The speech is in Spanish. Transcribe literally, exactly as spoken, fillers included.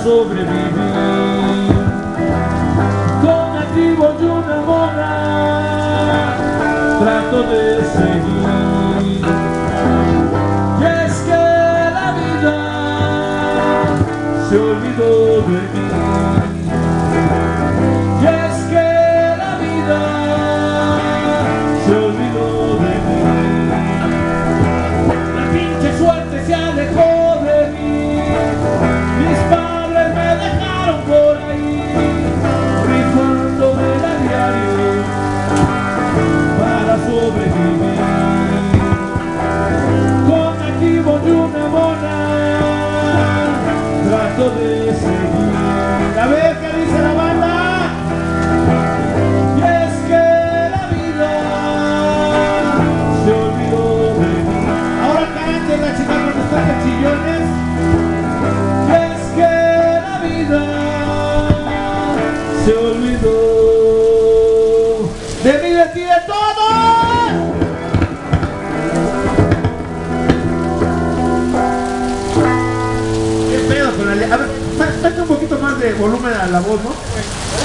sobrevivir. Con activo y una mona trato de seguir. Y es que la vida se olvidó de mí. Y es que la vida se olvidó de mí. La pinche suerte se alejó de mí. Mis padres me dejaron por ahí, rifándome a diario para sobrevivir. Con activo y una mona trato de seguir. A ver qué dice la banda. Y es que la vida se olvidó de mí. Ahora canten la chica cuando están de chillones. Y es que la vida se olvidó de mí, de ti, de todos. ¿Qué pedo con la le- A ver, saca un poquito más de volumen a la voz, ¿no?